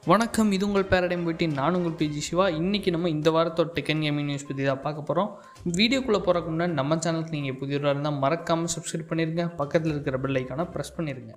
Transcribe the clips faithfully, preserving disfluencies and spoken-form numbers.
வணக்கம், இது உங்கள் பேரடைம் போயிட்டு நான் உங்கள் பிஜி சிவா. இன்றைக்கி நம்ம இந்த வாரத்தோட டெக்கன் கேமிங் நியூஸ் பற்றி தான் பார்க்க போகிறோம். வீடியோக்குள்ளே போகிறக்கு முன்னாடி நம்ம சேனலுக்கு நீங்கள் புதியவராக இருந்தால் மறக்காமல் சப்ஸ்கிரைப் பண்ணிடுங்க. பக்கத்தில் இருக்கிற பெல் ஐக்கானை ப்ரெஸ் பண்ணிடுங்க.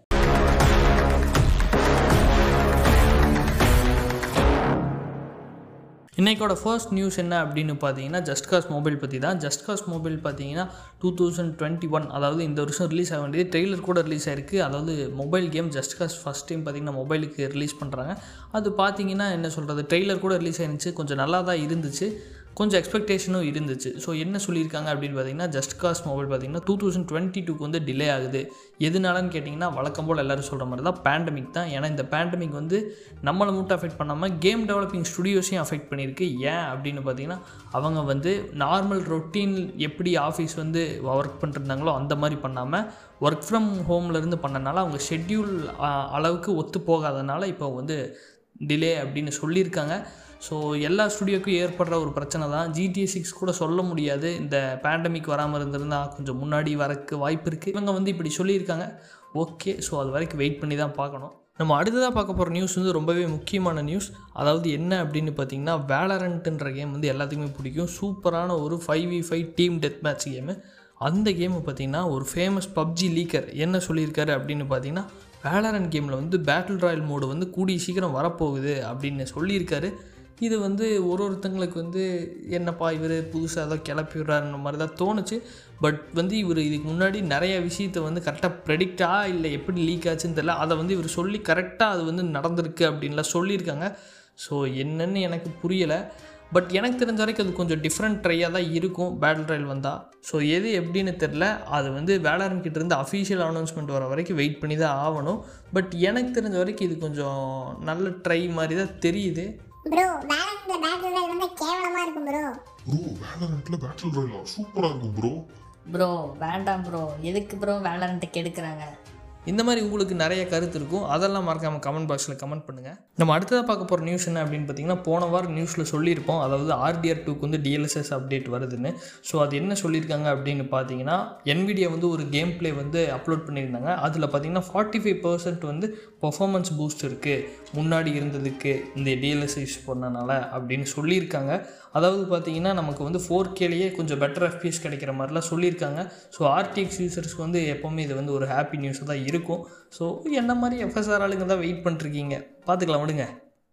இன்றைக்கோட ஃபர்ஸ்ட் நியூஸ் என்ன அப்படின்னு பார்த்தீங்கன்னா ஜஸ்ட் காஸ் மொபைல் பற்றி தான். ஜஸ்ட் காஸ் மொபைல் பார்த்தீங்கன்னா டூ தௌசண்ட் டுவெண்ட்டி ஒன் அதாவது இந்த வருஷம் ரிலீஸ் ஆக வேண்டியது ட்ரெய்லர் கூட ரிலீஸ் ஆகிருக்கு. அதாவது mobile game just cause first time பார்த்திங்கன்னா மொபைலுக்கு ரிலீஸ் பண்ணுறாங்க. அது பார்த்திங்கன்னா என்ன சொல்கிறது, ட்ரெய்லர் கூட ரிலீஸ் ஆகிருந்துச்சு, கொஞ்சம் நல்லா தான் இருந்துச்சு, கொஞ்சம் எக்ஸ்பெக்டேஷனும் இருந்துச்சு. ஸோ என்ன சொல்லியிருக்காங்க அப்படின்னு பார்த்தீங்கன்னா ஜஸ்ட் காஸ் மொபைல் பார்த்திங்கன்னா டூ தௌசண்ட் டுவெண்ட்டி டூக்கு வந்து டிலே ஆகுது. எதுனாலன்னு கேட்டிங்கன்னா வழக்கம் போல் எல்லோரும் சொல்கிற மாதிரி தான் பேண்டமிக் தான். ஏன்னா இந்த பேண்டமிக் வந்து நம்மளை மட்டும் அஃபெக்ட் பண்ணாமல் கேம் டெவலப்பிங் ஸ்டுடியோஸையும் அஃபெக்ட் பண்ணியிருக்கு. ஏன் அப்படின்னு பார்த்தீங்கன்னா அவங்க வந்து நார்மல் ரொட்டீன் எப்படி ஆஃபீஸ் வந்து ஒர்க் பண்ணிருந்தாங்களோ அந்த மாதிரி பண்ணாமல் ஒர்க் ஃப்ரம் ஹோம்லேருந்து பண்ணனால அவங்க ஷெட்யூல் அளவுக்கு ஒத்து போகாதனால இப்போ வந்து டிலே அப்படின்னு சொல்லியிருக்காங்க. ஸோ எல்லா ஸ்டுடியோக்கும் ஏற்படுற ஒரு பிரச்சனை தான். ஜிடிஏ சிக்ஸ் கூட சொல்ல முடியாது, இந்த பேண்டமிக் வராமல் இருந்திருந்தால் கொஞ்சம் முன்னாடி வரக்கு வாய்ப்பு இருக்குது. இவங்க வந்து இப்படி சொல்லியிருக்காங்க. ஓகே, ஸோ அது வரைக்கும் வெயிட் பண்ணி தான் பார்க்கணும். நம்ம அடுத்ததாக பார்க்க போகிற நியூஸ் வந்து ரொம்பவே முக்கியமான நியூஸ். அதாவது என்ன அப்படின்னு பார்த்தீங்கன்னா வேலரண்ட்ன்ற கேம் வந்து எல்லாத்துக்குமே பிடிக்கும். சூப்பரான ஒரு five V five team death match game. அந்த கேமை பார்த்திங்கன்னா ஒரு ஃபேமஸ் பப்ஜி லீக்கர் என்ன சொல்லியிருக்காரு அப்படின்னு பார்த்தீங்கன்னா வேலரண்ட் கேமில் வந்து பேட்டில் ராயல் மோடு வந்து கூடிய சீக்கிரம் வரப்போகுது அப்படின்னு சொல்லியிருக்காரு. இது வந்து ஒரு ஒருத்தங்களுக்கு வந்து என்னப்பா இவர் புதுசாக ஏதோ கிளப்பி விடுறாருன்ற மாதிரி தான் தோணுச்சு. பட் வந்து இவர் இதுக்கு முன்னாடி நிறைய விஷயத்தை வந்து கரெக்டாக ப்ரெடிக்டா இல்லை எப்படி லீக் ஆச்சுன்னு தெரியல, அதை வந்து இவர் சொல்லி கரெக்டாக அது வந்து நடந்திருக்கு அப்படின்லாம் சொல்லியிருக்காங்க. ஸோ என்னென்னு எனக்கு புரியலை. பட் எனக்கு தெரிஞ்ச வரைக்கும் அது கொஞ்சம் டிஃப்ரெண்ட் ட்ரையாக தான் இருக்கும் பேட்டில் ராயல் வந்தால். ஸோ எது எப்படின்னு தெரில, அது வந்து வேலரண்ட் கிட்ட இருந்து அஃபீஷியல் அனௌன்ஸ்மெண்ட் வர வரைக்கும் வெயிட் பண்ணி தான் ஆகணும். பட் எனக்கு தெரிஞ்ச வரைக்கும் இது கொஞ்சம் நல்ல ட்ரை மாதிரி தான் தெரியுது. ப்ரோ வேலரண்ட்ல பேட்டில் ராயல் வந்து கேவலமா இருக்கும் ப்ரோ. ப்ரோ வேலரண்ட்ல பேட்டில் ராயல் சூப்பரா இருக்கும் ப்ரோ. ப்ரோ வேண்டாம் ப்ரோ, எதுக்கு ப்ரோ வேலரண்ட்டை கெடுக்குறாங்க? இந்த மாதிரி உங்களுக்கு நிறைய கருத்து இருக்கும், அதெல்லாம் மறக்காமல் கமெண்ட் பாக்ஸில் கமெண்ட் பண்ணுங்கள். நம்ம அடுத்ததாக பார்க்க போகிற நியூஸ் என்ன அப்படின்னு பார்த்தீங்கன்னா போன வாரம் நியூஸில் சொல்லியிருப்போம், அதாவது ஆர்டிஆர் டூக்கு வந்து டிஎல்எஸ்எஸ் அப்டேட் வருதுன்னு. ஸோ அது என்ன சொல்லியிருக்காங்க அப்படின்னு பார்த்தீங்கன்னா என்விடியா வந்து ஒரு கேம் பிளே வந்து அப்லோட் பண்ணியிருந்தாங்க. அதில் பார்த்தீங்கன்னா ஃபார்ட்டி ஃபைவ் பர்சன்ட் வந்து பர்ஃபார்மன்ஸ் பூஸ்ட் இருக்குது முன்னாடி இருந்ததுக்கு இந்த டிஎல்எஸ் யூஸ் பண்ணனால அப்படின்னு சொல்லியிருக்காங்க. அதாவது பார்த்தீங்கன்னா நமக்கு வந்து ஃபோர் கேலேயே கொஞ்சம் பெட்டர் எஃப்பிஎஸ் கிடைக்கிற மாதிரிலாம் சொல்லியிருக்காங்க. ஸோ ஆர்டிஎக்ஸ் யூசர்ஸ்க்கு வந்து எப்போவுமே இது வந்து ஒரு ஹாப்பி நியூஸாக தான் இருக்கும். ஸோ என்ன மாதிரி எஃப்எஸ்ஆர் ஆளுங்க தான் வெயிட் பண்ணிருக்கீங்க, பார்த்துக்கலாம் விடுங்க.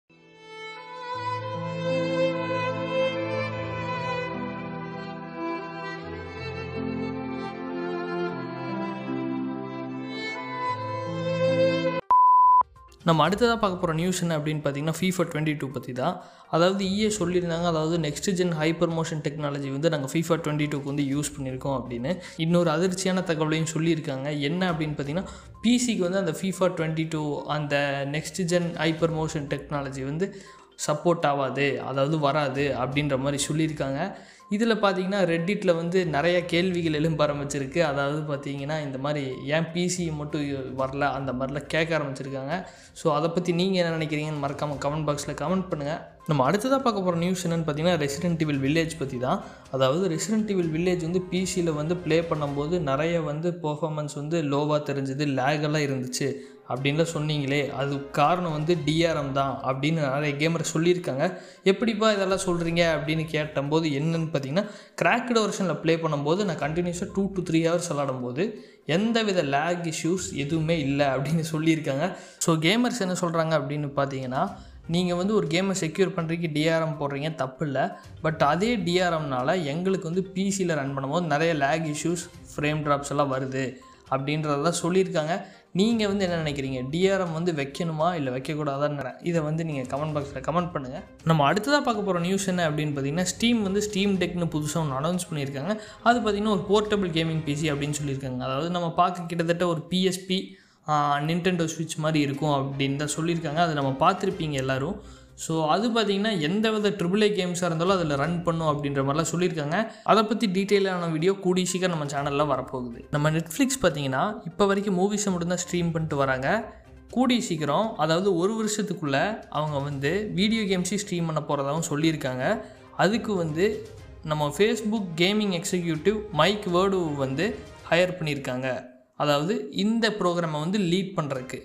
நம்ம அடுத்ததாக பார்க்க போகிற நியூஸ் என்ன அப்படின்னு பார்த்தீங்கன்னா ஃபீஃபா டுவெண்ட்டி டூ பற்றி தான். அதாவது இஏ சொல்லியிருந்தாங்க, அதாவது next gen hyper motion technology வந்து நாங்கள் ஃபீஃபா டுவெண்ட்டி டூக்கு வந்து யூஸ் பண்ணியிருக்கோம் அப்படின்னு இன்னொரு அதிர்ச்சியான தகவலையும் சொல்லியிருக்காங்க. என்ன அப்படின்னு பார்த்தீங்கன்னா பிசிக்கு வந்து அந்த ஃபீஃபா டுவெண்ட்டி டூ அந்த next gen hyper motion technology வந்து சப்போர்ட் ஆகாது, அதாவது வராது அப்படின்ற மாதிரி சொல்லியிருக்காங்க. இதில் பார்த்தீங்கன்னா ரெட்டிட்டில் வந்து நிறைய கேள்விகள் எழும்ப ஆரம்பிச்சிருக்கு. அதாவது பார்த்தீங்கன்னா இந்த மாதிரி ஏன் பிசி மட்டும் வரல அந்த மாதிரிலாம் கேட்க ஆரம்பிச்சிருக்காங்க. ஸோ அதை பற்றி நீங்கள் என்ன நினைக்கிறீங்கன்னு மறக்காமல் கமெண்ட் பாக்ஸில் கமெண்ட் பண்ணுங்கள். நம்ம அடுத்ததாக பார்க்க போகிற நியூஸ் என்னென்னு பார்த்தீங்கன்னா ரெசிடென்ட் ஈவில் வில்லேஜ் பற்றி தான். அதாவது ரெசிடென்ட் ஈவில் வில்லேஜ் வந்து பிசியில் வந்து ப்ளே பண்ணும்போது நிறைய வந்து பெர்ஃபார்மன்ஸ் வந்து லோவாக தெரிஞ்சுது, லேகெல்லாம் இருந்துச்சு அப்படின்லாம் சொன்னீங்களே, அது காரணம் வந்து டிஆர்எம் தான் அப்படின்னு நிறைய கேமரை சொல்லியிருக்காங்க. எப்படிப்பா இதெல்லாம் சொல்கிறீங்க அப்படின்னு கேட்டபோது என்னென்னு பார்த்தீங்கன்னா கிராக்டு வெர்ஷனில் ப்ளே பண்ணும்போது நான் கண்டினியூஸாக டூ டு த்ரீ ஹவர்ஸ் விளாடும்போது எந்த வித லேக் இஷ்யூஸ் எதுவுமே இல்லை அப்படின்னு சொல்லியிருக்காங்க. ஸோ கேமர்ஸ் என்ன சொல்கிறாங்க அப்படின்னு பார்த்தீங்கன்னா நீங்கள் வந்து ஒரு கேமை செக்யூர் பண்ணுறதுக்கு டிஆர்எம் போடுறீங்க, தப்பு இல்லை. பட் அதே டிஆர்எம்னால் எங்களுக்கு வந்து பிசியில் ரன் பண்ணும்போது நிறைய லேக் இஷ்யூஸ், ஃப்ரேம் ட்ராப்ஸ் எல்லாம் வருது அப்படின்றதெல்லாம் சொல்லியிருக்காங்க. நீங்கள் வந்து என்ன நினைக்கிறீங்க, டிஆர்எம் வந்து வைக்கணுமா இல்லை வைக்கக்கூடாதான்னு இதை வந்து நீங்கள் கமெண்ட் பாக்ஸில் கமெண்ட் பண்ணுங்கள். நம்ம அடுத்ததாக பார்க்க போகிற நியூஸ் என்ன அப்படின்னு பார்த்தீங்கன்னா ஸ்டீம் வந்து ஸ்டீம் டெக்னு புதுசாக ஒன்று அனௌன்ஸ் பண்ணியிருக்காங்க. அது பார்த்திங்கன்னா ஒரு போர்ட்டபிள் கேமிங் பிசி அப்படின்னு சொல்லியிருக்காங்க. அதாவது நம்ம பார்க்க கிட்டத்தட்ட ஒரு பிஎஸ்பி நிண்டெண்டோ ஸ்விட்ச் மாதிரி இருக்கும் அப்படின்னு தான் சொல்லியிருக்காங்க. அது நம்ம பார்த்துருப்பீங்க எல்லோரும். ஸோ அது பார்த்திங்கன்னா எந்த வித ட்ரிபிள் ஏ கேம்ஸாக இருந்தாலும் அதில் ரன் பண்ணும் அப்படின்ற மாதிரிலாம் சொல்லியிருக்காங்க. அதை பற்றி டீட்டெயிலான வீடியோ கூடிய சீக்கிரம் நம்ம சேனலில் வரப்போகுது. நம்ம நெட்ஃப்ளிக்ஸ் பார்த்திங்கன்னா இப்போ வரைக்கும் மூவிஸை மட்டும்தான் ஸ்ட்ரீம் பண்ணிட்டு வராங்க. கூடிய சீக்கிரம் அதாவது ஒரு வருஷத்துக்குள்ளே அவங்க வந்து வீடியோ கேம்ஸையும் ஸ்ட்ரீம் பண்ண போகிறதாகவும் சொல்லியிருக்காங்க. அதுக்கு வந்து நம்ம Facebook gaming executive Mike Verdu வந்து ஹையர் பண்ணியிருக்காங்க. அதாவது இந்த ப்ரோக்ராமை வந்து லீட் பண்ணுறதுக்கு.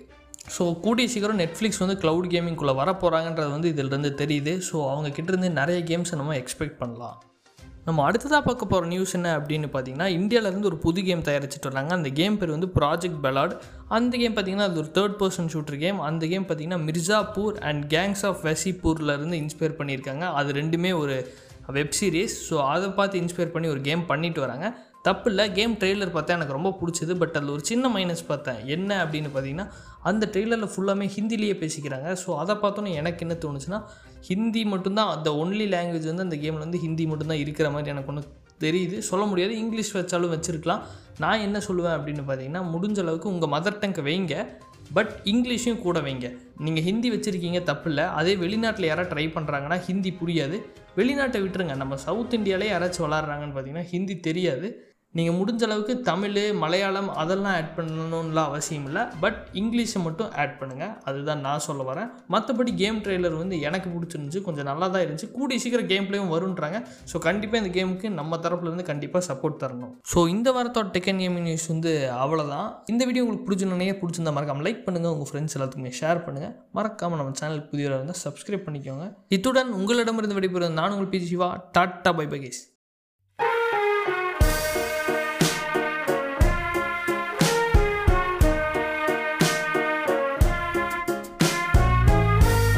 ஸோ கூடிய சீக்கிரம் நெட்ஃப்ளிக்ஸ் வந்து க்ளவுட் கேமிங்குள்ளே வர போகிறாங்கன்றது வந்து இதிலிருந்து தெரியுது. ஸோ அவங்க கிட்டேருந்து நிறைய கேம்ஸை நம்ம எக்ஸ்பெக்ட் பண்ணலாம். நம்ம அடுத்ததாக பார்க்க போகிற நியூஸ் என்ன அப்படின்னு பார்த்தீங்கன்னா, இந்தியாவிலேருந்து ஒரு புது கேம் தயாரிச்சுட்டு வராங்க. அந்த கேம் பேர் வந்து ப்ராஜெக்ட் பெலாட். அந்த கேம் பார்த்திங்கன்னா அது ஒரு தேர்ட் பர்சன் ஷூட்டர் கேம். அந்த கேம் பார்த்திங்கன்னா மிர்சாப்பூர் அண்ட் கேங்ஸ் ஆஃப் வசிப்பூர்லேருந்து இன்ஸ்பயர் பண்ணியிருக்காங்க. அது ரெண்டுமே ஒரு வெப் சீரிஸ். ஸோ அதை பார்த்து இன்ஸ்பயர் பண்ணி ஒரு கேம் பண்ணிட்டு வராங்க. தப்பு இல்லை. கேம் ட்ரெய்லர் பார்த்தா எனக்கு ரொம்ப பிடிச்சது. பட் அதில் ஒரு சின்ன மைனஸ் பார்த்தேன். என்ன அப்படின்னு பார்த்தீங்கன்னா, அந்த ட்ரெய்லரில் ஃபுல்லாமே ஹிந்திலேயே பேசிக்கிறாங்க. ஸோ அதை பார்த்தோன்னே எனக்கு என்ன தோணுச்சுன்னா, ஹிந்தி மட்டும்தான் அந்த ஒன்லி லாங்குவேஜ் வந்து அந்த கேமில் வந்து ஹிந்தி மட்டும்தான் இருக்கிற மாதிரி எனக்கு ஒன்று தெரியுது. சொல்ல முடியாது, இங்கிலீஷ் வச்சாலும் வச்சுருக்கலாம். நான் என்ன சொல்லுவேன் அப்படின்னு பார்த்தீங்கன்னா, முடிஞ்ச அளவுக்கு உங்கள் மதர் டங்கை வைங்க, பட் இங்கிலீஷையும் கூட வைங்க. நீங்கள் ஹிந்தி வச்சுருக்கீங்க தப்பில்லை. அதே வெளிநாட்டில் யாராவது ட்ரை பண்ணுறாங்கன்னா ஹிந்தி புரியாது, வெளிநாட்டை விட்டுருங்க. நம்ம சவுத் இந்தியாவிலே யாராச்சும் விளாட்றாங்கன்னு பார்த்தீங்கன்னா ஹிந்தி தெரியாது. நீங்கள் முடிஞ்ச அளவுக்கு தமிழ், மலையாளம் அதெல்லாம் ஆட் பண்ணணும்லாம் அவசியம் இல்லை. பட் இங்கிலீஷை மட்டும் ஆட் பண்ணுங்கள். அதுதான் நான் சொல்ல வரேன். மற்றபடி கேம் ட்ரெய்லர் வந்து எனக்கு பிடிச்சிருந்துச்சு, கொஞ்சம் நல்லா தான் இருந்துச்சு. கூடிய சீக்கிரம் கேம் பிளேயும் வருன்றாங்க. ஸோ கண்டிப்பாக இந்த கேமுக்கு நம்ம தரப்புலேருந்து கண்டிப்பாக சப்போர்ட் தரணும். ஸோ இந்த வாரத்தோட டெக் அண்ட் கேமிங் நியூஸ் வந்து அவ்வளோதான். இந்த வீடியோ உங்களுக்கு பிடிச்சிருந்தே பிடிச்சிருந்தா மறக்காமல் லைக் பண்ணுங்கள், உங்கள் ஃப்ரெண்ட்ஸ் எல்லாத்துக்குமே ஷேர் பண்ணுங்கள். மறக்காமல் நம்ம சேனல் புதியவராக இருந்தால் சப்ஸ்கிரைப் பண்ணிக்கோங்க. இத்துடன் உங்களிடமிருந்து விடைபெறுவது நான் உங்கள் P Siva. Tata bye bye guys.